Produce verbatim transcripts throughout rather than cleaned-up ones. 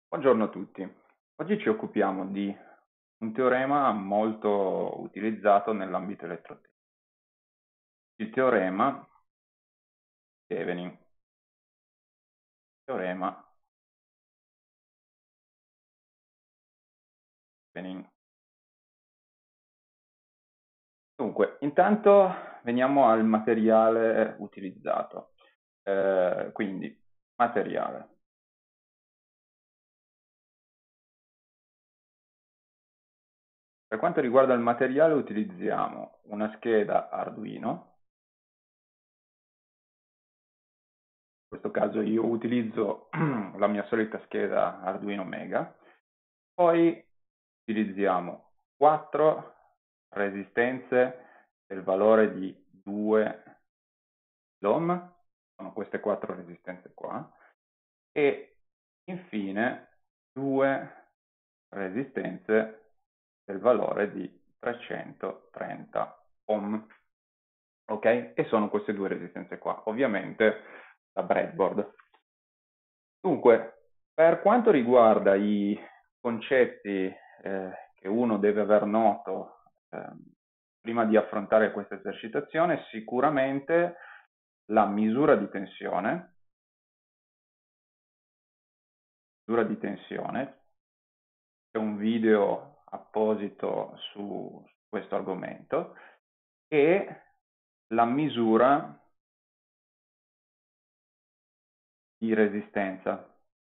Buongiorno a tutti. Oggi ci occupiamo di un teorema molto utilizzato nell'ambito elettrotecnico, il teorema Thevenin. Teorema Thevenin. Dunque, intanto veniamo al materiale utilizzato. Eh, quindi, materiale. Per quanto riguarda il materiale utilizziamo una scheda Arduino. In questo caso io utilizzo la mia solita scheda Arduino Mega. Poi utilizziamo quattro resistenze del valore di due ohm, sono queste quattro resistenze qua, e infine due resistenze del valore di trecentotrenta ohm. Ok? E sono queste due resistenze qua, ovviamente da breadboard. Dunque, per quanto riguarda i concetti eh, che uno deve aver noto eh, prima di affrontare questa esercitazione, sicuramente la misura di tensione, misura di tensione, c'è un video apposito su questo argomento, e la misura di resistenza.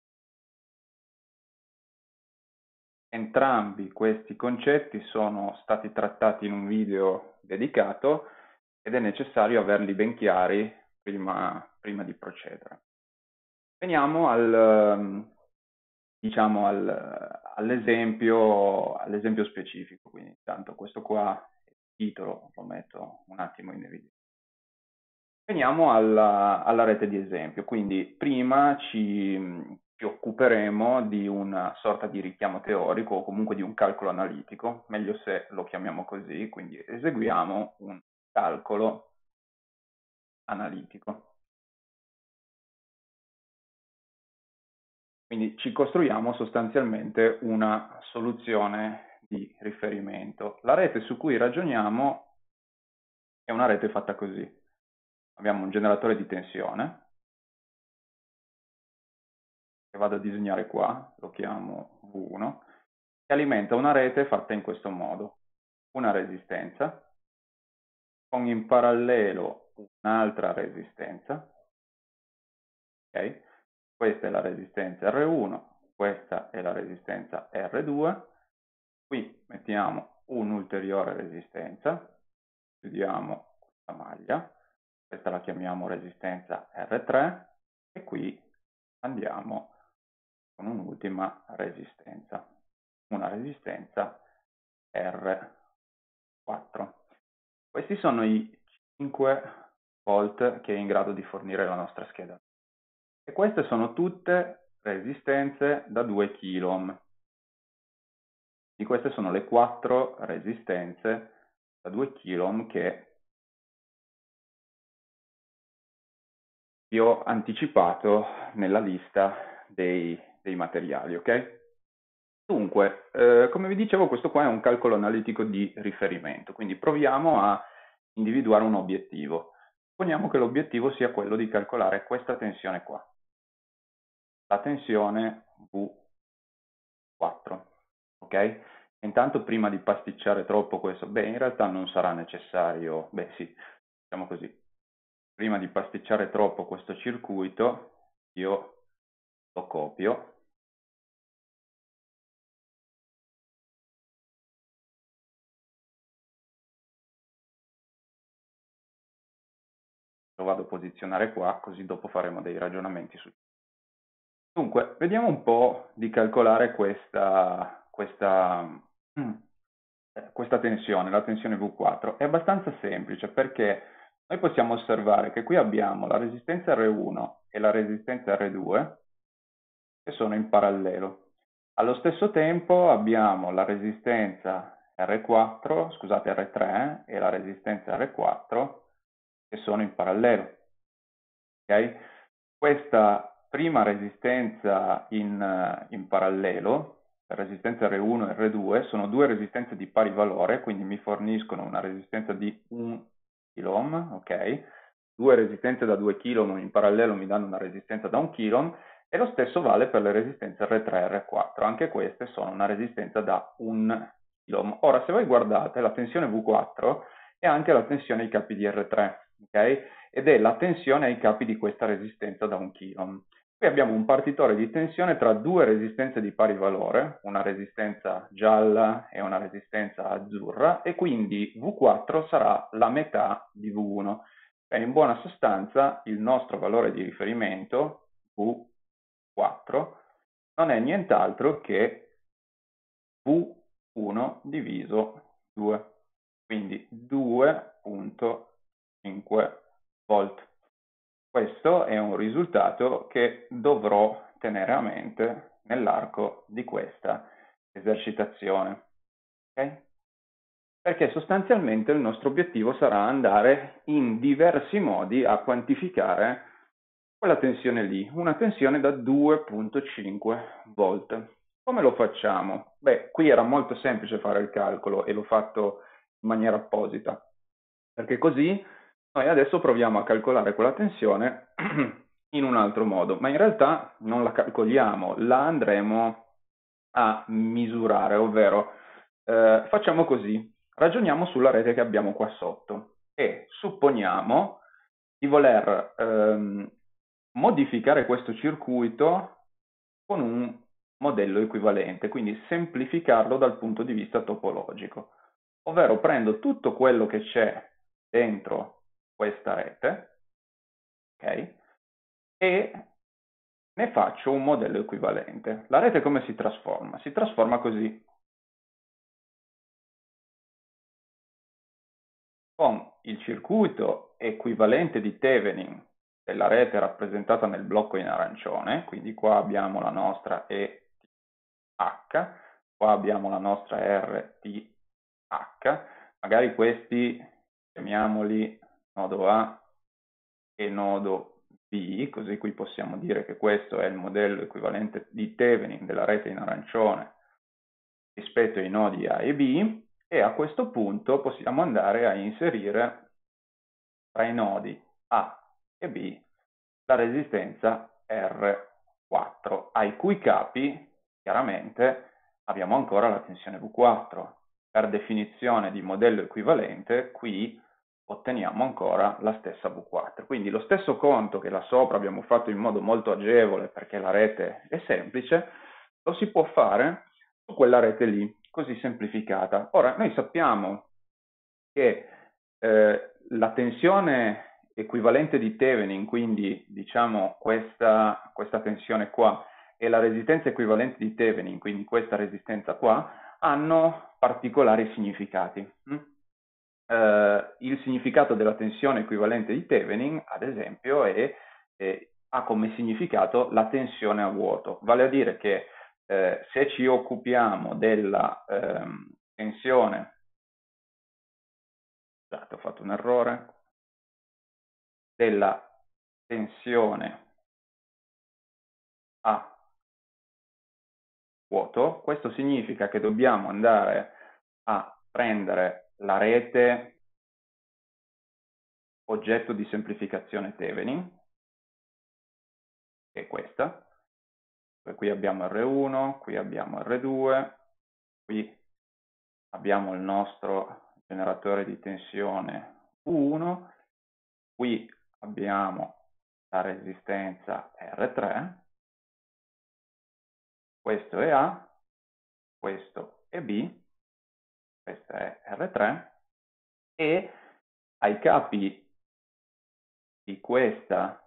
Entrambi questi concetti sono stati trattati in un video dedicato ed è necessario averli ben chiari prima, prima di procedere. Veniamo al, diciamo al, all'esempio, all'esempio specifico, quindi intanto questo qua, il titolo lo metto un attimo in evidenza. Veniamo alla, alla rete di esempio, quindi prima ci, ci occuperemo di una sorta di richiamo teorico o comunque di un calcolo analitico, meglio se lo chiamiamo così, quindi eseguiamo un calcolo analitico. Quindi ci costruiamo sostanzialmente una soluzione di riferimento. La rete su cui ragioniamo è una rete fatta così. Abbiamo un generatore di tensione, che vado a disegnare qua, lo chiamo V uno, che alimenta una rete fatta in questo modo. Una resistenza, con in parallelo un'altra resistenza, ok? Questa è la resistenza R uno, questa è la resistenza R due, qui mettiamo un'ulteriore resistenza, chiudiamo questa maglia, questa la chiamiamo resistenza R tre, e qui andiamo con un'ultima resistenza, una resistenza R quattro. Questi sono i cinque volt che è in grado di fornire la nostra scheda. E queste sono tutte resistenze da due chiloohm. Di queste sono le quattro resistenze da due chiloohm che vi ho anticipato nella lista dei, dei materiali, ok? Dunque, eh, come vi dicevo, questo qua è un calcolo analitico di riferimento, quindi proviamo a individuare un obiettivo. Supponiamo che l'obiettivo sia quello di calcolare questa tensione qua, la tensione V quattro, ok? Intanto, prima di pasticciare troppo questo, beh, in realtà non sarà necessario, beh sì, diciamo così, prima di pasticciare troppo questo circuito, io lo copio, lo vado a posizionare qua, così dopo faremo dei ragionamenti su. Dunque, vediamo un po' di calcolare questa, questa, mm, eh, questa tensione, la tensione V quattro. È abbastanza semplice perché noi possiamo osservare che qui abbiamo la resistenza R uno e la resistenza R due che sono in parallelo. Allo stesso tempo abbiamo la resistenza R quattro, scusate R tre e la resistenza R quattro che sono in parallelo. Okay? Questa prima resistenza in, in parallelo, la resistenza R uno e R due, sono due resistenze di pari valore, quindi mi forniscono una resistenza di un chiloohm, ok? Due resistenze da due chiloohm in parallelo mi danno una resistenza da un chiloohm, e lo stesso vale per le resistenze R tre e R quattro, anche queste sono una resistenza da un chiloohm. Ora, se voi guardate, la tensione V quattro è anche la tensione ai capi di R tre, ok? Ed è la tensione ai capi di questa resistenza da un chiloohm. Qui abbiamo un partitore di tensione tra due resistenze di pari valore, una resistenza gialla e una resistenza azzurra, e quindi V quattro sarà la metà di V uno. Bene, in buona sostanza il nostro valore di riferimento, V quattro, non è nient'altro che V uno diviso due, quindi due virgola cinque volt. Questo è un risultato che dovrò tenere a mente nell'arco di questa esercitazione, ok? Perché sostanzialmente il nostro obiettivo sarà andare in diversi modi a quantificare quella tensione lì, una tensione da due virgola cinque volt. Come lo facciamo? Beh, qui era molto semplice fare il calcolo e l'ho fatto in maniera apposita, perché così noi adesso proviamo a calcolare quella tensione in un altro modo, ma in realtà non la calcoliamo, la andremo a misurare, ovvero eh, facciamo così, ragioniamo sulla rete che abbiamo qua sotto e supponiamo di voler ehm, modificare questo circuito con un modello equivalente, quindi semplificarlo dal punto di vista topologico, ovvero prendo tutto quello che c'è dentro questa rete, ok? E ne faccio un modello equivalente. La rete come si trasforma? Si trasforma così, con il circuito equivalente di Thevenin della rete rappresentata nel blocco in arancione, quindi qua abbiamo la nostra E T H, qua abbiamo la nostra R T H, magari questi chiamiamoli nodo A e nodo B, così qui possiamo dire che questo è il modello equivalente di Thevenin della rete in arancione rispetto ai nodi A e B, e a questo punto possiamo andare a inserire tra i nodi A e B la resistenza R quattro, ai cui capi chiaramente abbiamo ancora la tensione V quattro. Per definizione di modello equivalente, qui otteniamo ancora la stessa V quattro. Quindi lo stesso conto che là sopra abbiamo fatto in modo molto agevole perché la rete è semplice, lo si può fare su quella rete lì, così semplificata. Ora, noi sappiamo che eh, la tensione equivalente di Thevenin, quindi diciamo questa, questa tensione qua, e la resistenza equivalente di Thevenin, quindi questa resistenza qua, hanno particolari significati. Mm? Eh, il significato della tensione equivalente di Thevenin, ad esempio, è, è, ha come significato la tensione a vuoto, vale a dire che eh, se ci occupiamo della ehm, tensione, scusate, ho fatto un errore, della tensione a vuoto, questo significa che dobbiamo andare a prendere la rete oggetto di semplificazione Thevenin, che è questa, qui abbiamo R uno, qui abbiamo R due, qui abbiamo il nostro generatore di tensione U uno, qui abbiamo la resistenza R tre, questo è A, questo è B, questa è R tre, e ai capi di questa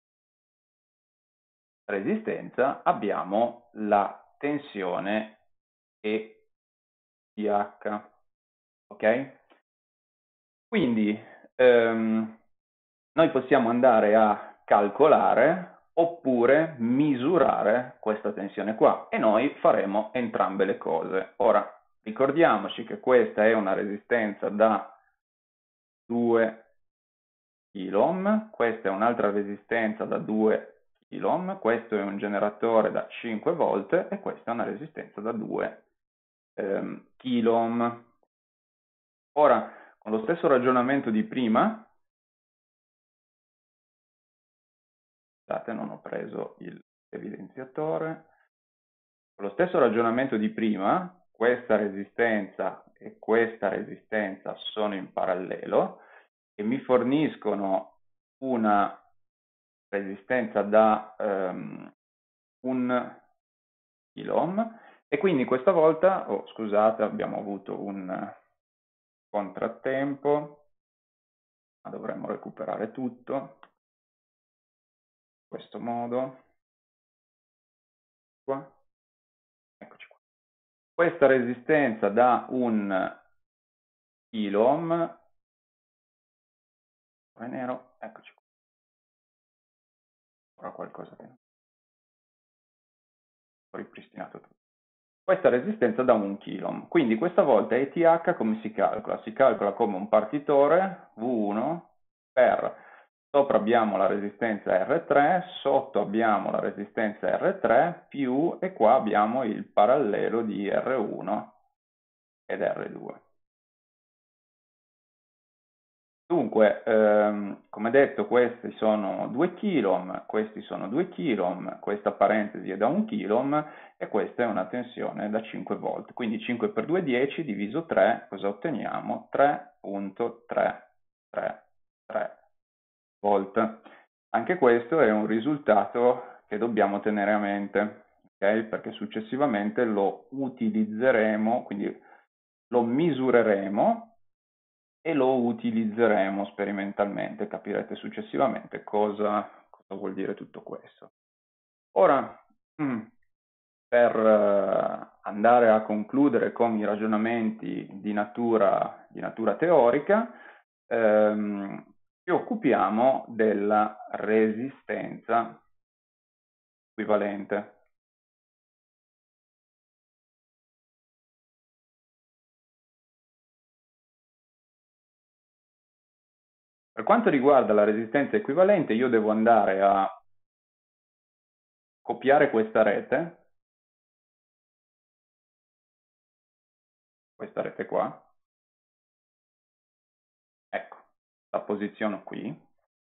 resistenza abbiamo la tensione E T H, ok? Quindi ehm, noi possiamo andare a calcolare oppure misurare questa tensione qua, e noi faremo entrambe le cose. Ora, ricordiamoci che questa è una resistenza da due chilohm, questa è un'altra resistenza da due kilo, questo è un generatore da cinque volt e questa è una resistenza da due ehm, kilo. Ora, con lo stesso ragionamento di prima, scusate, non ho preso l'evidenziatore, con lo stesso ragionamento di prima, questa resistenza e questa resistenza sono in parallelo e mi forniscono una resistenza da um, un kilo e quindi questa volta, oh, scusate, abbiamo avuto un contrattempo, ma dovremmo recuperare tutto in questo modo. Qua. Eccoci qua. Questa resistenza da un kilo, è nero, eccoci qua. Ora qualcosa che ho ripristinato tutto. Questa resistenza da un kilo, quindi questa volta E T H come si calcola? Si calcola come un partitore V uno per, sopra abbiamo la resistenza R tre, sotto abbiamo la resistenza R tre, più, e qua abbiamo il parallelo di R uno ed R due. Dunque, ehm, come detto, questi sono due kilo, questi sono due kilo, questa parentesi è da un kilo e questa è una tensione da cinque volt. Quindi cinque per due, dieci, diviso tre, cosa otteniamo? tre virgola trecentotrentatré volt. Anche questo è un risultato che dobbiamo tenere a mente, okay? Perché successivamente lo utilizzeremo, quindi lo misureremo e lo utilizzeremo sperimentalmente, capirete successivamente cosa, cosa vuol dire tutto questo. Ora, per andare a concludere con i ragionamenti di natura, di natura teorica, ehm, ci occupiamo della resistenza equivalente. Per quanto riguarda la resistenza equivalente, io devo andare a copiare questa rete, questa rete qua, ecco, la posiziono qui,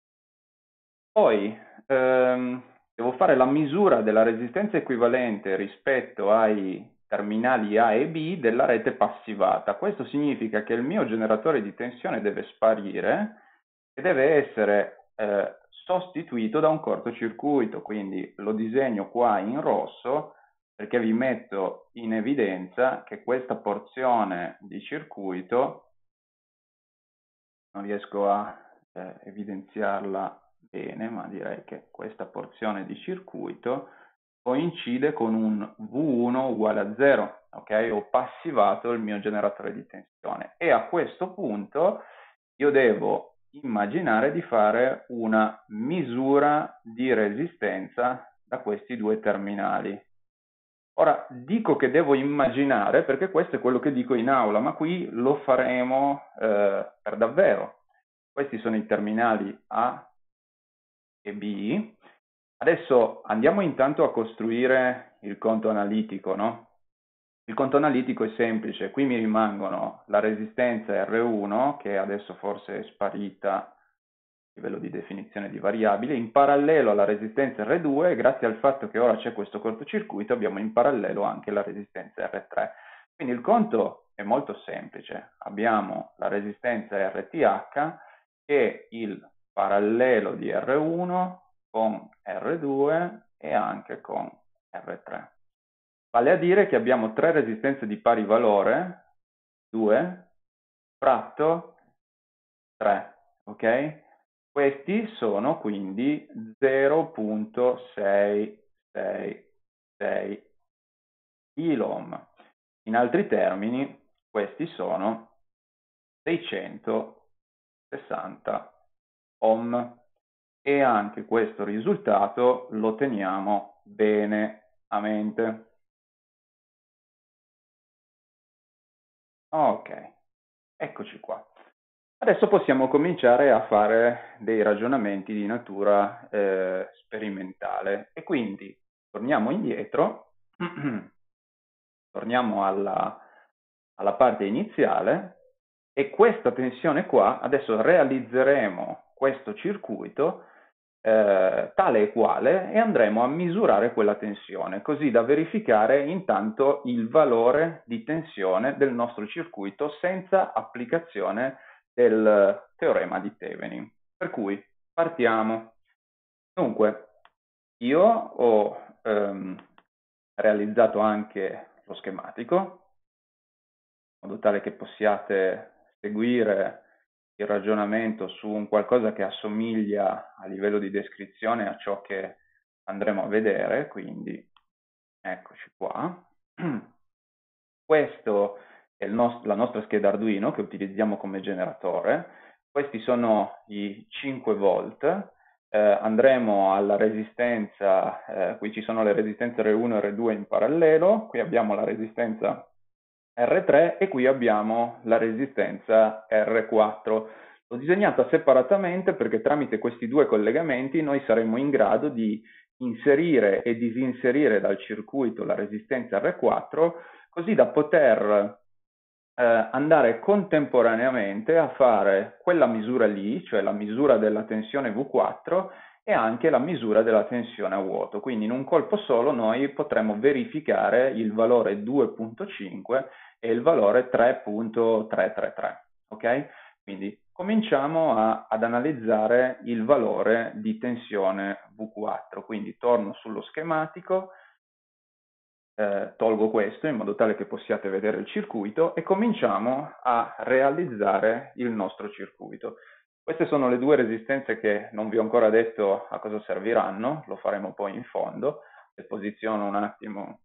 poi ehm, devo fare la misura della resistenza equivalente rispetto ai terminali A e B della rete passivata. Questo significa che il mio generatore di tensione deve sparire e deve essere eh, sostituito da un cortocircuito, quindi lo disegno qua in rosso perché vi metto in evidenza che questa porzione di circuito, non riesco a eh, evidenziarla bene, ma direi che questa porzione di circuito coincide con un V uno uguale a zero, ok? Ho passivato il mio generatore di tensione e a questo punto io devo immaginare di fare una misura di resistenza da questi due terminali. Ora, dico che devo immaginare perché questo è quello che dico in aula, ma qui lo faremo eh, per davvero. Questi sono i terminali A e B. Adesso andiamo intanto a costruire il conto analitico, no? Il conto analitico è semplice, qui mi rimangono la resistenza R uno, che adesso forse è sparita a livello di definizione di variabile, in parallelo alla resistenza R due, e grazie al fatto che ora c'è questo cortocircuito abbiamo in parallelo anche la resistenza R tre. Quindi il conto è molto semplice, abbiamo la resistenza R T H che è il parallelo di R uno con R due e anche con R tre. Vale a dire che abbiamo tre resistenze di pari valore, due, fratto tre, ok? Questi sono quindi zero virgola seicentosessantasei kilo. In altri termini, questi sono seicentosessanta ohm. E anche questo risultato lo teniamo bene a mente. Ok, eccoci qua. Adesso possiamo cominciare a fare dei ragionamenti di natura eh, sperimentale e quindi torniamo indietro, torniamo alla, alla parte iniziale e questa tensione qua, adesso realizzeremo questo circuito eh, tale e quale e andremo a misurare quella tensione, così da verificare intanto il valore di tensione del nostro circuito senza applicazione del teorema di Thevenin. Per cui partiamo. Dunque, io ho ehm, realizzato anche lo schematico, in modo tale che possiate seguire il ragionamento su un qualcosa che assomiglia a livello di descrizione a ciò che andremo a vedere, quindi eccoci qua. Questo è il nost- la nostra scheda Arduino che utilizziamo come generatore. Questi sono i cinque volt. Eh, andremo alla resistenza, eh, qui ci sono le resistenze R uno e R due in parallelo, qui abbiamo la resistenza R tre e qui abbiamo la resistenza R quattro. L'ho disegnata separatamente perché tramite questi due collegamenti noi saremo in grado di inserire e disinserire dal circuito la resistenza R quattro così da poter eh, andare contemporaneamente a fare quella misura lì, cioè la misura della tensione V quattro e anche la misura della tensione a vuoto. Quindi in un colpo solo noi potremo verificare il valore due virgola cinque e il valore tre virgola trecentotrentatré. Ok? Quindi cominciamo a, ad analizzare il valore di tensione V quattro. Quindi torno sullo schematico, eh, tolgo questo in modo tale che possiate vedere il circuito e cominciamo a realizzare il nostro circuito. Queste sono le due resistenze che non vi ho ancora detto a cosa serviranno, lo faremo poi in fondo, le posiziono un attimo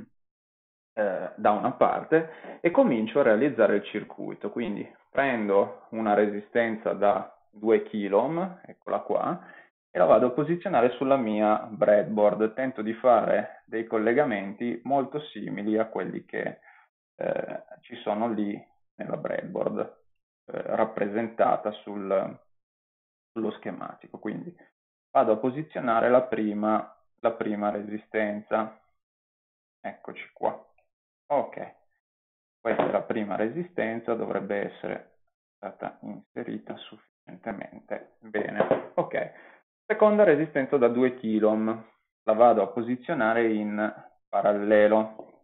eh, da una parte e comincio a realizzare il circuito. Quindi prendo una resistenza da due kilo, eccola qua, e la vado a posizionare sulla mia breadboard. Tento di fare dei collegamenti molto simili a quelli che eh, ci sono lì nella breadboard, eh, rappresentata sul, sullo schematico. Quindi vado a posizionare la prima, la prima resistenza. Eccoci qua. Ok, questa è la prima resistenza, dovrebbe essere stata inserita sufficientemente bene. Ok, seconda resistenza da due kilo, la vado a posizionare in parallelo.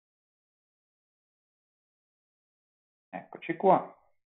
Eccoci qua.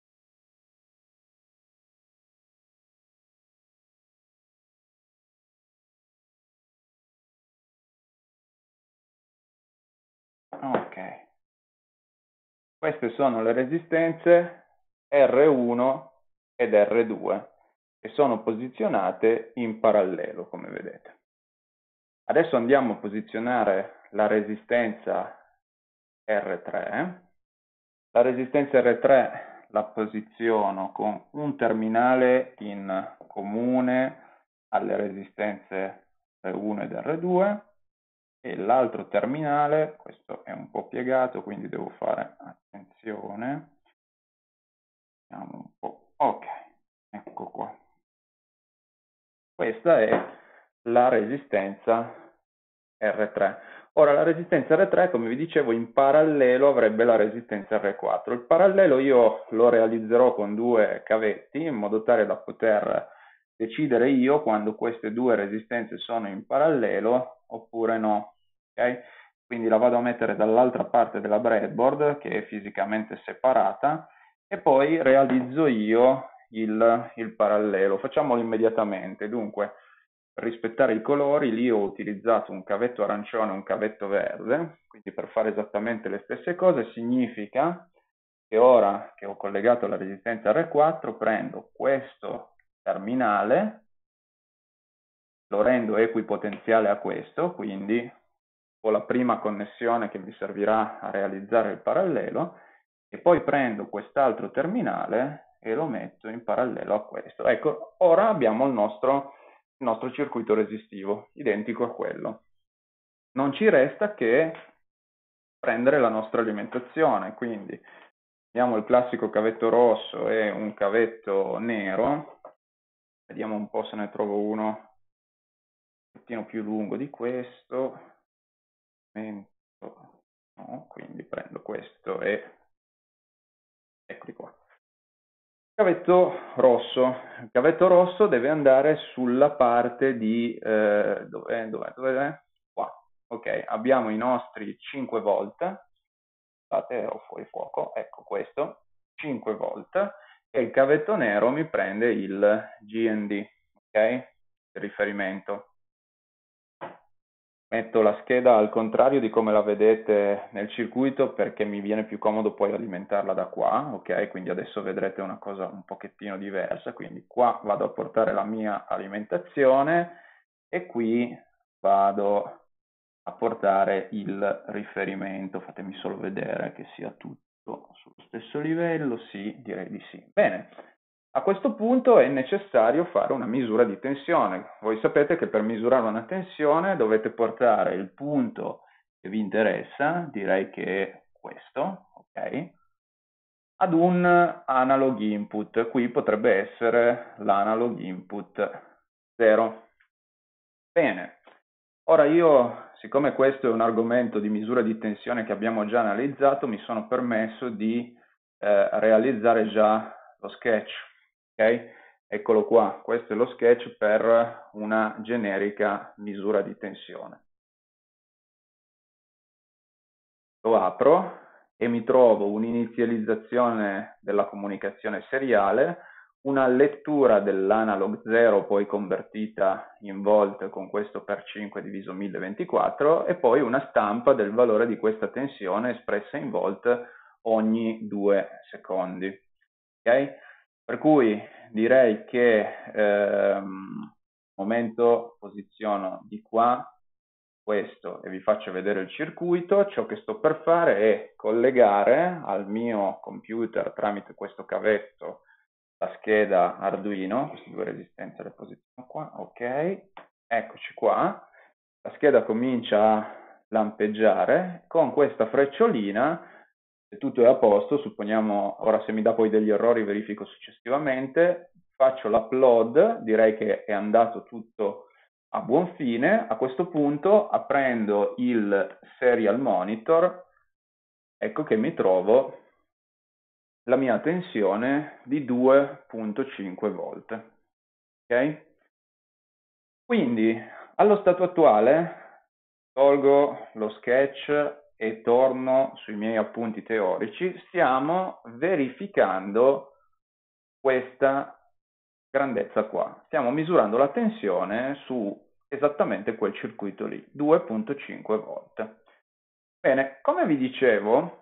Ok, queste sono le resistenze R uno ed R due che sono posizionate in parallelo, come vedete. Adesso andiamo a posizionare la resistenza R tre. La resistenza R tre la posiziono con un terminale in comune alle resistenze R uno ed R due e l'altro terminale, questo è un po' piegato quindi devo fare attenzione, vediamo un po', ok, ecco qua. Questa è la resistenza R tre. Ora la resistenza R tre, come vi dicevo, in parallelo avrebbe la resistenza R quattro. Il parallelo io lo realizzerò con due cavetti in modo tale da poter decidere io quando queste due resistenze sono in parallelo oppure no. Okay? Quindi la vado a mettere dall'altra parte della breadboard che è fisicamente separata e poi realizzo io il, il parallelo. Facciamolo immediatamente. Dunque, per rispettare i colori, lì ho utilizzato un cavetto arancione e un cavetto verde, quindi per fare esattamente le stesse cose significa che ora che ho collegato la resistenza R quattro prendo questo terminale, lo rendo equipotenziale a questo, quindi ho la prima connessione che mi servirà a realizzare il parallelo, e poi prendo quest'altro terminale e lo metto in parallelo a questo. Ecco, ora abbiamo il nostro, il nostro circuito resistivo, identico a quello. Non ci resta che prendere la nostra alimentazione, quindi Abbiamo il classico cavetto rosso e un cavetto nero. Vediamo un po' se ne trovo uno un pochettino più lungo di questo. No, quindi prendo questo e eccoli qua. Cavetto rosso. Il cavetto rosso deve andare sulla parte di... Eh, dov'è? Dov'è? Dov'è? Qua. Ok, abbiamo i nostri cinque volt. Scusate, ho fuori fuoco. Ecco questo. cinque volt. E il cavetto nero mi prende il G N D. Ok? Il riferimento. Metto la scheda al contrario di come la vedete nel circuito perché mi viene più comodo poi alimentarla da qua, ok? Quindi adesso vedrete una cosa un pochettino diversa, quindi qua vado a portare la mia alimentazione e qui vado a portare il riferimento, fatemi solo vedere che sia tutto sullo stesso livello, sì, direi di sì. Bene. A questo punto è necessario fare una misura di tensione. Voi sapete che per misurare una tensione dovete portare il punto che vi interessa, direi che è questo, ok? Ad un analog input. Qui potrebbe essere l'analog input zero. Bene, ora io, siccome questo è un argomento di misura di tensione che abbiamo già analizzato, mi sono permesso di eh, realizzare già lo sketch, ok? Eccolo qua, questo è lo sketch per una generica misura di tensione. Lo apro e mi trovo un'inizializzazione della comunicazione seriale, una lettura dell'analog zero poi convertita in volt con questo per cinque diviso mille ventiquattro e poi una stampa del valore di questa tensione espressa in volt ogni due secondi. Okay? Per cui direi che ehm, momento posiziono di qua questo e vi faccio vedere il circuito. Ciò che sto per fare è collegare al mio computer tramite questo cavetto la scheda Arduino, queste due resistenze le posiziono qua, ok, eccoci qua, la scheda comincia a lampeggiare, con questa frecciolina, se tutto è a posto, supponiamo, ora se mi dà poi degli errori verifico successivamente, faccio l'upload, direi che è andato tutto a buon fine. A questo punto, aprendo il serial monitor, ecco che mi trovo la mia tensione di due virgola cinque volt. Ok? Quindi, allo stato attuale, tolgo lo sketch e torno sui miei appunti teorici, stiamo verificando questa grandezza qua. Stiamo misurando la tensione su esattamente quel circuito lì, due virgola cinque volt. Bene, come vi dicevo,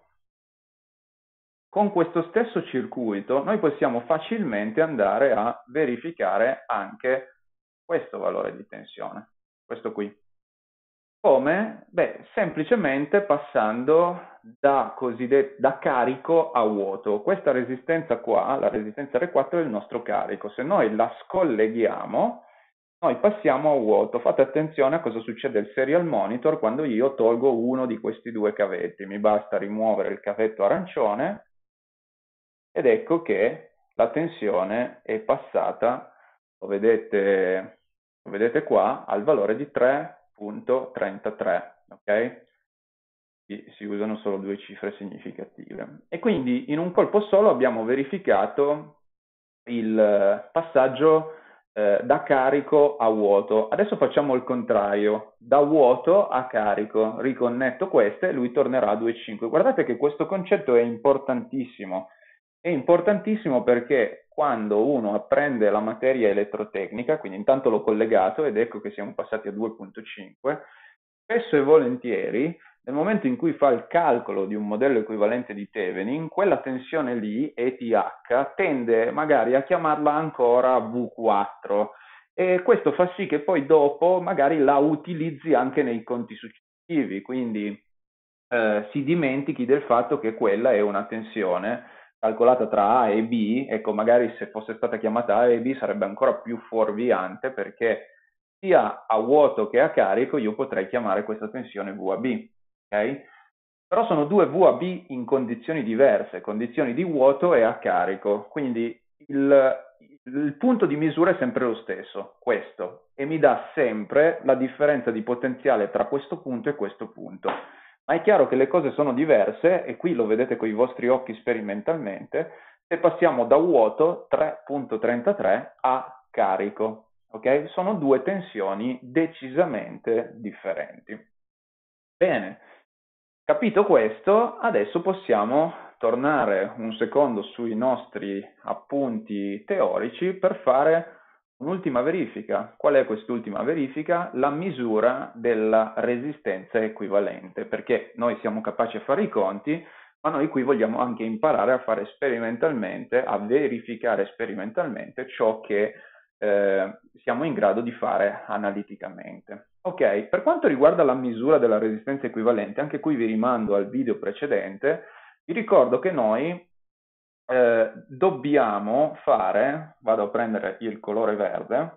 con questo stesso circuito noi possiamo facilmente andare a verificare anche questo valore di tensione, questo qui. Come? Beh, semplicemente passando da, da carico a vuoto. Questa resistenza qua, la resistenza R quattro, è il nostro carico. Se noi la scolleghiamo, noi passiamo a vuoto. Fate attenzione a cosa succede al serial monitor quando io tolgo uno di questi due cavetti. Mi basta rimuovere il cavetto arancione ed ecco che la tensione è passata, lo vedete, lo vedete qua, al valore di tre virgola trentatré, ok? Si usano solo due cifre significative. E quindi in un colpo solo abbiamo verificato il passaggio eh, da carico a vuoto. Adesso facciamo il contrario, da vuoto a carico. Riconnetto queste e lui tornerà a due virgola cinque. Guardate che questo concetto è importantissimo. È importantissimo perché quando uno apprende la materia elettrotecnica, quindi intanto l'ho collegato ed ecco che siamo passati a due virgola cinque, spesso e volentieri nel momento in cui fa il calcolo di un modello equivalente di Thevenin, quella tensione lì, E T H, tende magari a chiamarla ancora V quattro e questo fa sì che poi dopo magari la utilizzi anche nei conti successivi, quindi eh, si dimentichi del fatto che quella è una tensione calcolata tra A e B. Ecco, magari se fosse stata chiamata A e B sarebbe ancora più fuorviante perché sia a vuoto che a carico io potrei chiamare questa tensione V a B, ok? Però sono due V A B in condizioni diverse, condizioni di vuoto e a carico, quindi il, il punto di misura è sempre lo stesso, questo, e mi dà sempre la differenza di potenziale tra questo punto e questo punto. Ma è chiaro che le cose sono diverse, e qui lo vedete con i vostri occhi sperimentalmente, se passiamo da vuoto tre virgola trentatré a carico, ok? Sono due tensioni decisamente differenti. Bene. Capito questo, adesso possiamo tornare un secondo sui nostri appunti teorici per fare un'ultima verifica. Qual è quest'ultima verifica? La misura della resistenza equivalente, perché noi siamo capaci a fare i conti, ma noi qui vogliamo anche imparare a fare sperimentalmente, a verificare sperimentalmente ciò che eh, siamo in grado di fare analiticamente. Ok, per quanto riguarda la misura della resistenza equivalente, anche qui vi rimando al video precedente, vi ricordo che noi eh, dobbiamo fare, vado a prendere il colore verde,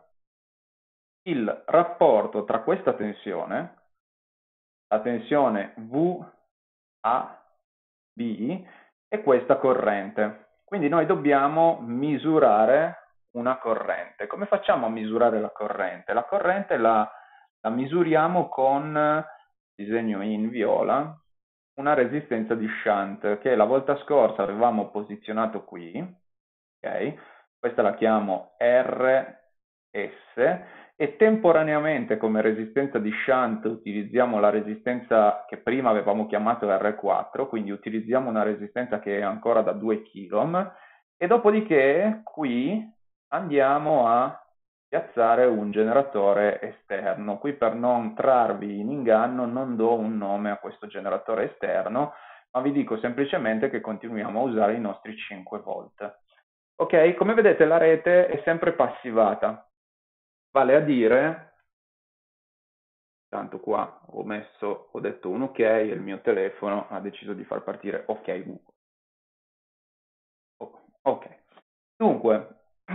il rapporto tra questa tensione, la tensione V A B, e questa corrente. Quindi noi dobbiamo misurare una corrente. Come facciamo a misurare la corrente? La corrente la, la misuriamo con, disegno in viola, una resistenza di shunt che la volta scorsa avevamo posizionato qui, ok? Questa la chiamo R S, e temporaneamente come resistenza di shunt utilizziamo la resistenza che prima avevamo chiamato R quattro, quindi utilizziamo una resistenza che è ancora da due chilohm, e dopodiché qui andiamo a piazzare un generatore esterno. Qui, per non trarvi in inganno, non do un nome a questo generatore esterno, ma vi dico semplicemente che continuiamo a usare i nostri cinque volt. Ok, come vedete la rete è sempre passivata, vale a dire, tanto qua ho messo, ho detto un ok e il mio telefono ha deciso di far partire ok Google. Ok, dunque,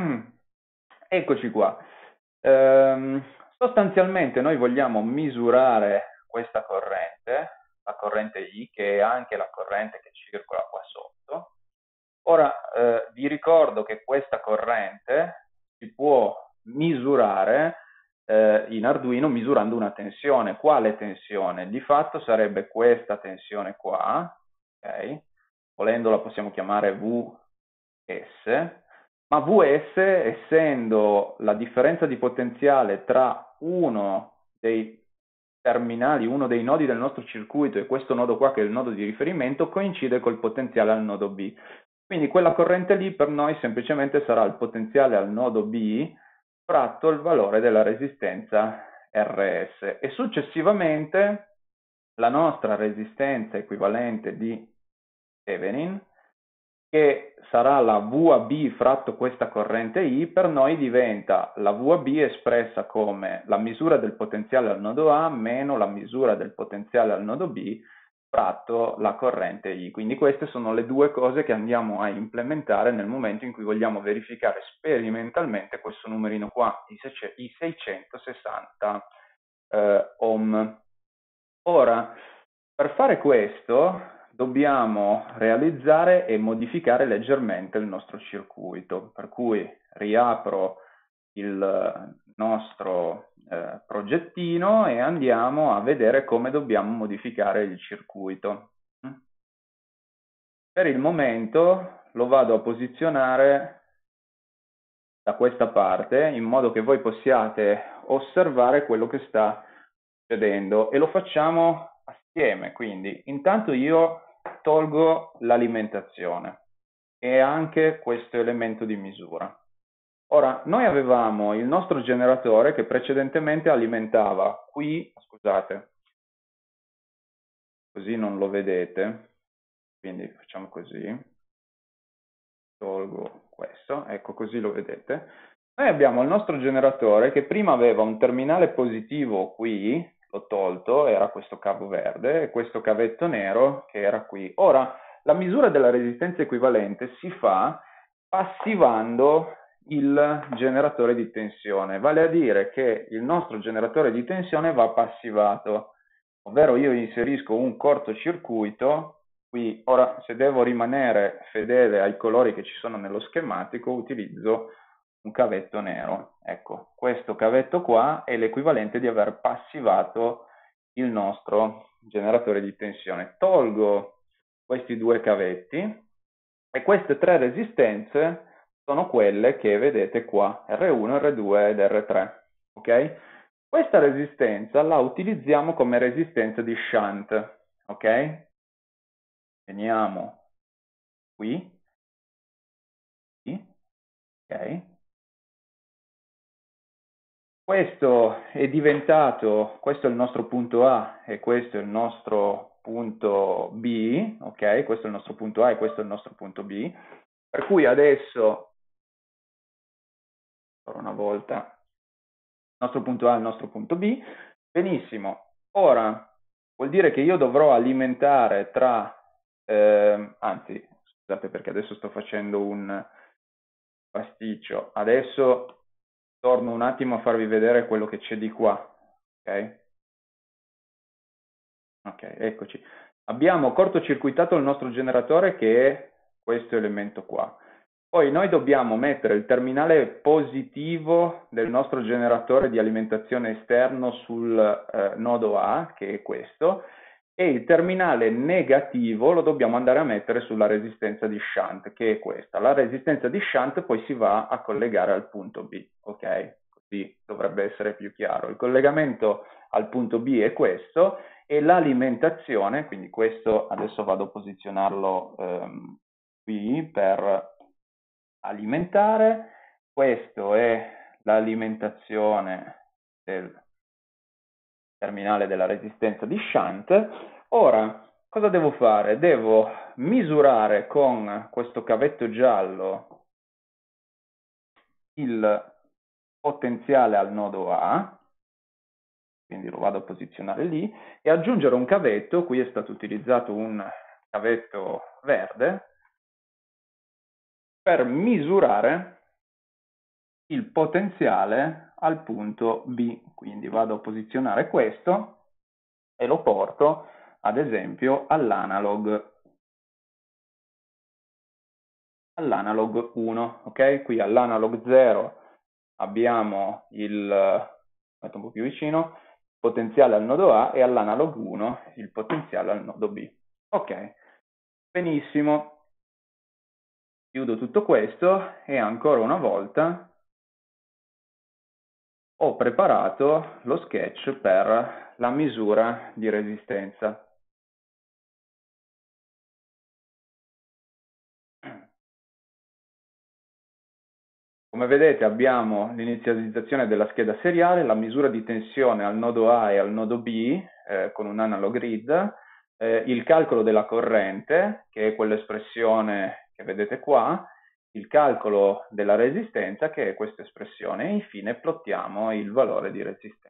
eccoci qua. Ehm, sostanzialmente noi vogliamo misurare questa corrente, la corrente I, che è anche la corrente che circola qua sotto. Ora eh, vi ricordo che questa corrente si può misurare eh, in Arduino misurando una tensione. Quale tensione? Di fatto sarebbe questa tensione qua, ok? Volendo la possiamo chiamare V S, ma V S, essendo la differenza di potenziale tra uno dei terminali, uno dei nodi del nostro circuito, e questo nodo qua che è il nodo di riferimento, coincide col potenziale al nodo B. Quindi quella corrente lì per noi semplicemente sarà il potenziale al nodo B fratto il valore della resistenza R S, e successivamente la nostra resistenza equivalente di Thevenin, che sarà la V A B fratto questa corrente I, per noi diventa la V A B espressa come la misura del potenziale al nodo A meno la misura del potenziale al nodo B fratto la corrente I. Quindi queste sono le due cose che andiamo a implementare nel momento in cui vogliamo verificare sperimentalmente questo numerino qua, i seicentosessanta eh, ohm. Ora, per fare questo dobbiamo realizzare e modificare leggermente il nostro circuito, per cui riapro il nostro eh, progettino e andiamo a vedere come dobbiamo modificare il circuito. Per il momento lo vado a posizionare da questa parte in modo che voi possiate osservare quello che sta succedendo, e lo facciamo assieme. Quindi intanto io tolgo l'alimentazione e anche questo elemento di misura. Ora, noi avevamo il nostro generatore che precedentemente alimentava qui, scusate, così non lo vedete, quindi facciamo così, tolgo questo, ecco, così lo vedete. Noi abbiamo il nostro generatore che prima aveva un terminale positivo qui, l'ho tolto, era questo cavo verde, e questo cavetto nero che era qui. Ora, la misura della resistenza equivalente si fa passivando il generatore di tensione, vale a dire che il nostro generatore di tensione va passivato. ovvero io inserisco un cortocircuito, qui ora se devo rimanere fedele ai colori che ci sono nello schematico utilizzo un cavetto nero. Ecco, questo cavetto qua è l'equivalente di aver passivato il nostro generatore di tensione. Tolgo questi due cavetti e queste tre resistenze sono quelle che vedete qua, R uno, R due ed R tre. Ok? Questa resistenza la utilizziamo come resistenza di shunt. Ok? Veniamo qui. Ok? Questo è diventato, questo è il nostro punto A e questo è il nostro punto B, ok? Questo è il nostro punto A e questo è il nostro punto B, per cui adesso, ancora una volta, il nostro punto A e il nostro punto B, benissimo, ora vuol dire che io dovrò alimentare tra, eh, anzi, scusate perché adesso sto facendo un pasticcio, adesso torno un attimo a farvi vedere quello che c'è di qua, ok? Ok, eccoci. Abbiamo cortocircuitato il nostro generatore che è questo elemento qua. Poi noi dobbiamo mettere il terminale positivo del nostro generatore di alimentazione esterno sul eh, nodo A, che è questo, e il terminale negativo lo dobbiamo andare a mettere sulla resistenza di shunt, che è questa. La resistenza di shunt poi si va a collegare al punto B, ok? Così dovrebbe essere più chiaro. Il collegamento al punto B è questo, e l'alimentazione, quindi questo adesso vado a posizionarlo ehm, qui per alimentare, questo è l'alimentazione del terminale della resistenza di shunt. Ora, cosa devo fare? Devo misurare con questo cavetto giallo il potenziale al nodo A, quindi lo vado a posizionare lì, e aggiungere un cavetto, qui è stato utilizzato un cavetto verde, per misurare il potenziale al punto B. Quindi vado a posizionare questo e lo porto, ad esempio, all'analog all'analog uno, ok? Qui all'analog zero abbiamo il, metto un po' più vicino, potenziale al nodo A e all'analog uno il potenziale al nodo B. Ok, benissimo. Chiudo tutto questo e ancora una volta ho preparato lo sketch per la misura di resistenza. Come vedete abbiamo l'inizializzazione della scheda seriale, la misura di tensione al nodo A e al nodo B eh, con un analog grid, eh, il calcolo della corrente, che è quell'espressione che vedete qua, il calcolo della resistenza, che è questa espressione, e infine plottiamo il valore di resistenza.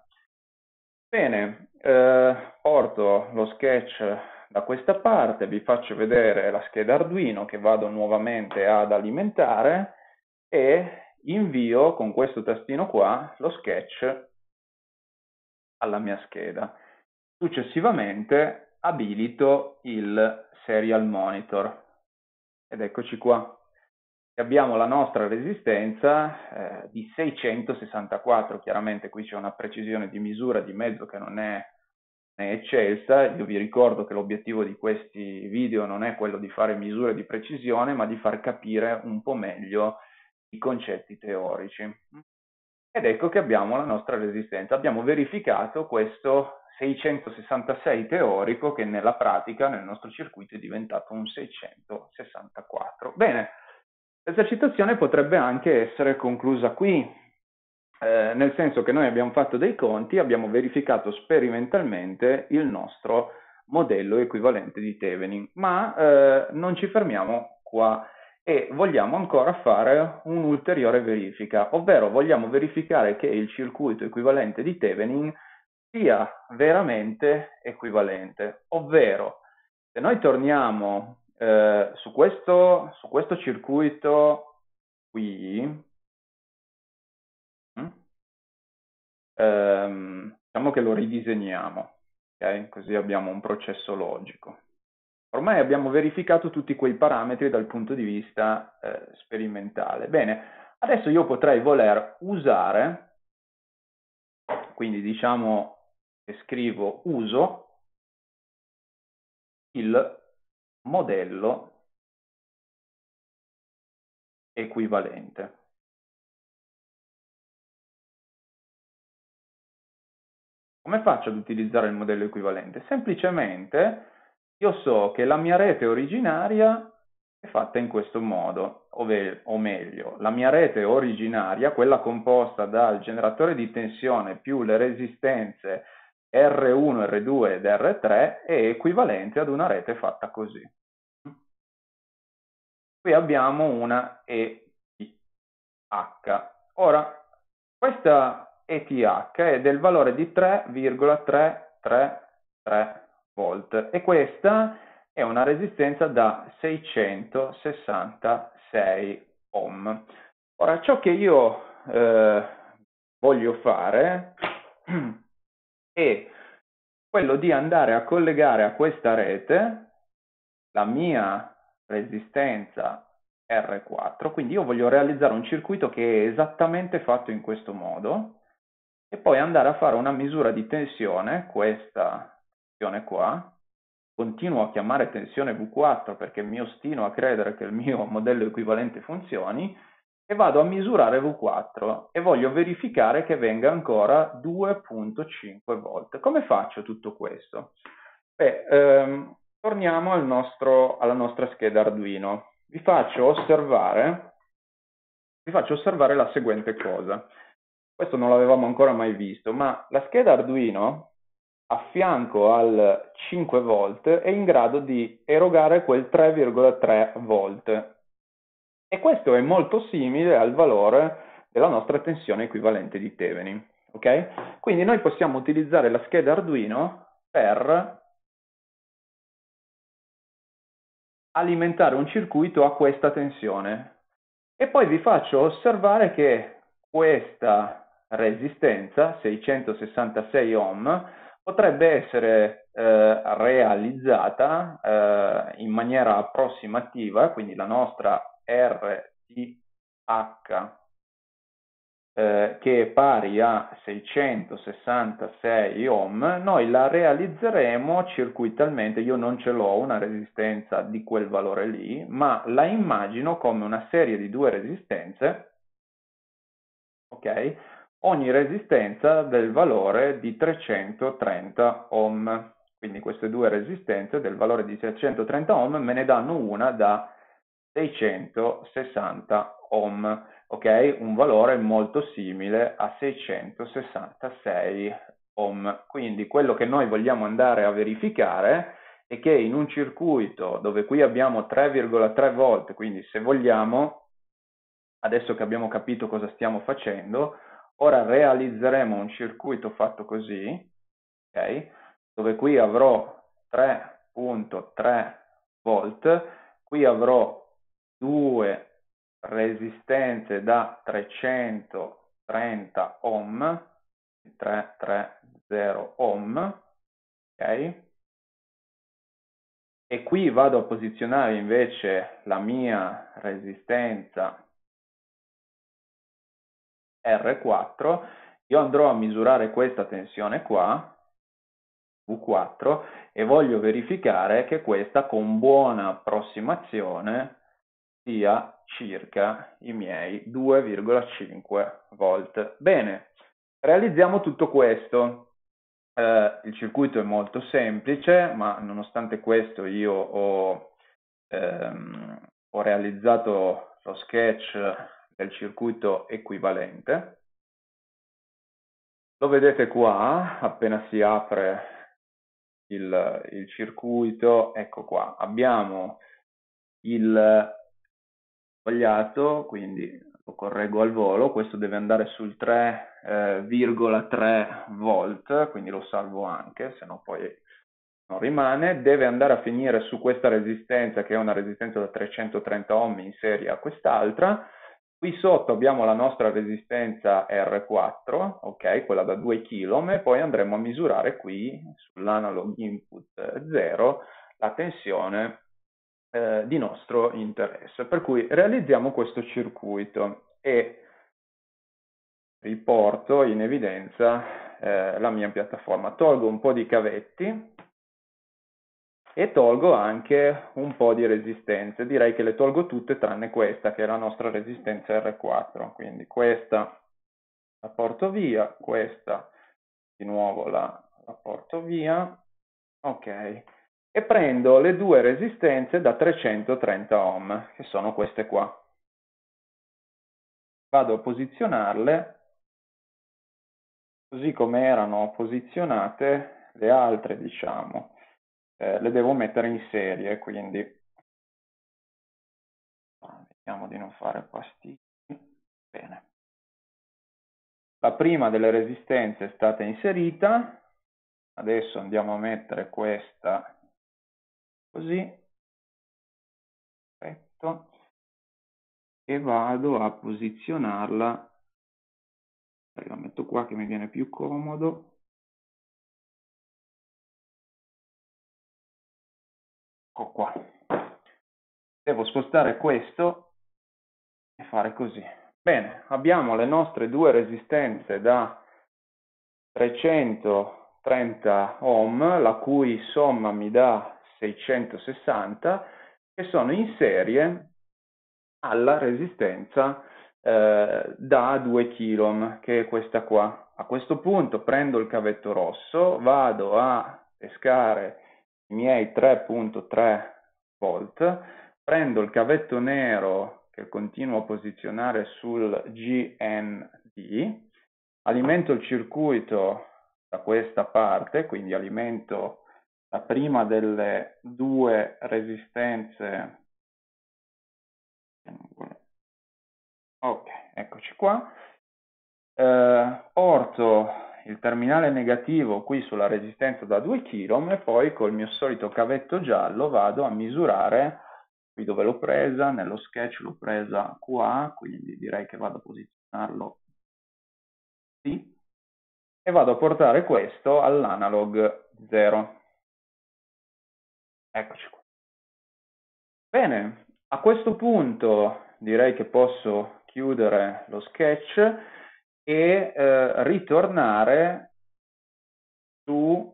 Bene, eh, porto lo sketch da questa parte, vi faccio vedere la scheda Arduino che vado nuovamente ad alimentare e invio con questo tastino qua lo sketch alla mia scheda. Successivamente abilito il serial monitor ed eccoci qua. Abbiamo la nostra resistenza eh, di seicentosessantaquattro, chiaramente qui c'è una precisione di misura di mezzo che non è, è eccelsa. Io vi ricordo che l'obiettivo di questi video non è quello di fare misure di precisione, ma di far capire un po' meglio i concetti teorici. Ed ecco che abbiamo la nostra resistenza. Abbiamo verificato questo seicentosessantasei teorico che nella pratica, nel nostro circuito, è diventato un seicentosessantaquattro. Bene, l'esercitazione potrebbe anche essere conclusa qui, eh, nel senso che noi abbiamo fatto dei conti, abbiamo verificato sperimentalmente il nostro modello equivalente di Thevenin, ma eh, non ci fermiamo qua e vogliamo ancora fare un'ulteriore verifica, ovvero vogliamo verificare che il circuito equivalente di Thevenin sia veramente equivalente, ovvero se noi torniamo eh, su, questo, su questo circuito qui, hm, ehm, diciamo che lo ridisegniamo. Okay? Così abbiamo un processo logico. Ormai abbiamo verificato tutti quei parametri dal punto di vista eh, sperimentale. Bene, adesso io potrei voler usare, quindi diciamo che scrivo uso il modello equivalente. Come faccio ad utilizzare il modello equivalente? Semplicemente io so che la mia rete originaria è fatta in questo modo, o meglio, la mia rete originaria, quella composta dal generatore di tensione più le resistenze R uno, R due ed R tre, è equivalente ad una rete fatta così. Qui abbiamo una E T H. Ora, questa E T H è del valore di tre virgola trecentotrentatré volt e questa è una resistenza da seicentosessantasei ohm. Ora, ciò che io eh, voglio fare è quello di andare a collegare a questa rete la mia resistenza R quattro, quindi io voglio realizzare un circuito che è esattamente fatto in questo modo e poi andare a fare una misura di tensione, questa tensione qua, continuo a chiamare tensione V quattro perché mi ostino a credere che il mio modello equivalente funzioni, e vado a misurare V quattro e voglio verificare che venga ancora due virgola cinque volt. Come faccio tutto questo? Beh, ehm, torniamo al nostro, alla nostra scheda Arduino. Vi faccio osservare, vi faccio osservare la seguente cosa. Questo non l'avevamo ancora mai visto, ma la scheda Arduino a fianco al cinque volt è in grado di erogare quel tre virgola tre volt. E questo è molto simile al valore della nostra tensione equivalente di Thevenin. Ok? Quindi noi possiamo utilizzare la scheda Arduino per alimentare un circuito a questa tensione. E poi vi faccio osservare che questa resistenza, seicentosessantasei ohm, potrebbe essere eh, realizzata eh, in maniera approssimativa, quindi la nostra R T H eh, che è pari a seicentosessantasei ohm, noi la realizzeremo circuitalmente. Io non ce l'ho una resistenza di quel valore lì, ma la immagino come una serie di due resistenze, ok? Ogni resistenza del valore di trecentotrenta ohm. Quindi queste due resistenze del valore di trecentotrenta ohm me ne danno una da seicentosessanta ohm, ok? Un valore molto simile a seicentosessantasei ohm. Quindi quello che noi vogliamo andare a verificare è che in un circuito dove qui abbiamo tre virgola tre volt, quindi se vogliamo, adesso che abbiamo capito cosa stiamo facendo, ora realizzeremo un circuito fatto così, ok? Dove qui avrò tre virgola tre volt, qui avrò due resistenze da trecentotrenta ohm, trecentotrenta ohm, ok? E qui vado a posizionare invece la mia resistenza R quattro, io andrò a misurare questa tensione qua, V quattro, e voglio verificare che questa con buona approssimazione sia circa i miei due virgola cinque volt. Bene, realizziamo tutto questo. Eh, il circuito è molto semplice, ma nonostante questo io ho, ehm, ho realizzato lo sketch del circuito equivalente. Lo vedete qua, appena si apre il, il circuito, ecco qua, abbiamo il sbagliato, quindi lo correggo al volo, questo deve andare sul tre virgola tre volt, quindi lo salvo anche, se no poi non rimane, deve andare a finire su questa resistenza che è una resistenza da trecentotrenta ohm in serie a quest'altra, Qui sotto abbiamo la nostra resistenza R quattro, ok, quella da due chilometri, e poi andremo a misurare qui sull'analog input zero la tensione eh, di nostro interesse. Per cui realizziamo questo circuito e riporto in evidenza eh, la mia piattaforma. Tolgo un po' di cavetti e tolgo anche un po' di resistenze. Direi che le tolgo tutte tranne questa, che è la nostra resistenza R quattro. Quindi questa la porto via, questa di nuovo la, la porto via. Ok. E prendo le due resistenze da trecentotrenta ohm, che sono queste qua. Vado a posizionarle così come erano posizionate le altre, diciamo. Eh, le devo mettere in serie, quindi vediamo di non fare pasticci. Bene. La prima delle resistenze è stata inserita, adesso andiamo a mettere questa così, perfetto, e vado a posizionarla, la metto qua che mi viene più comodo. Ecco qua. Devo spostare questo e fare così. Bene, abbiamo le nostre due resistenze da trecentotrenta ohm, la cui somma mi dà seicentosessanta, che sono in serie alla resistenza eh, da due chilometri, che è questa qua. A questo punto prendo il cavetto rosso, vado a pescare i miei tre virgola tre volt, prendo il cavetto nero che continuo a posizionare sul G N D, alimento il circuito da questa parte, quindi alimento la prima delle due resistenze. Ok, eccoci qua. Eh, porto il terminale negativo qui sulla resistenza da due chilometri e poi col mio solito cavetto giallo vado a misurare, qui dove l'ho presa, nello sketch l'ho presa qua, quindi direi che vado a posizionarlo qui, e vado a portare questo all'analog zero. Eccoci qua. Bene, a questo punto direi che posso chiudere lo sketch e eh, ritornare su,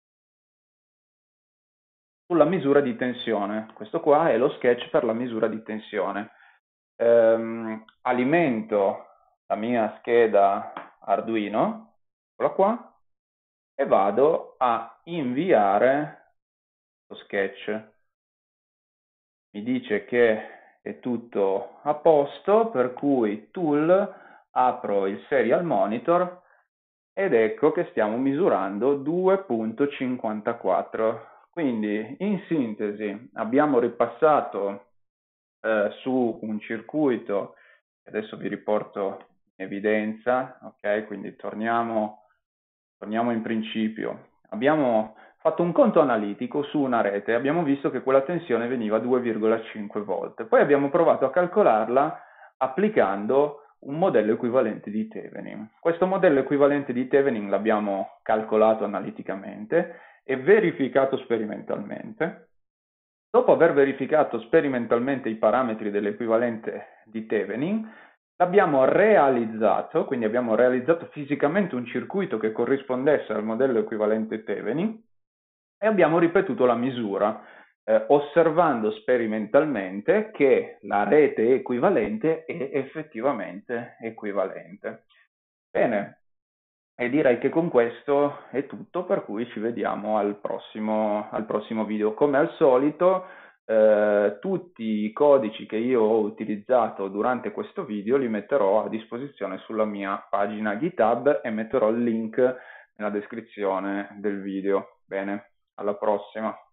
sulla misura di tensione. Questo qua è lo sketch per la misura di tensione. Ehm, alimento la mia scheda Arduino, eccola qua, e vado a inviare lo sketch. Mi dice che è tutto a posto, per cui tool, apro il serial monitor ed ecco che stiamo misurando due virgola cinquantaquattro. Quindi in sintesi abbiamo ripassato eh, su un circuito, adesso vi riporto in evidenza, ok? Quindi torniamo, torniamo in principio. Abbiamo fatto un conto analitico su una rete, abbiamo visto che quella tensione veniva a due virgola cinque volt. Poi abbiamo provato a calcolarla applicando un modello equivalente di Thevenin. Questo modello equivalente di Thevenin l'abbiamo calcolato analiticamente e verificato sperimentalmente. Dopo aver verificato sperimentalmente i parametri dell'equivalente di Thevenin, l'abbiamo realizzato, quindi abbiamo realizzato fisicamente un circuito che corrispondesse al modello equivalente Thevenin e abbiamo ripetuto la misura, eh, osservando sperimentalmente che la rete equivalente è effettivamente equivalente. Bene, e direi che con questo è tutto, per cui ci vediamo al prossimo, al prossimo video. Come al solito, eh, tutti i codici che io ho utilizzato durante questo video li metterò a disposizione sulla mia pagina GitHub e metterò il link nella descrizione del video. Bene, alla prossima.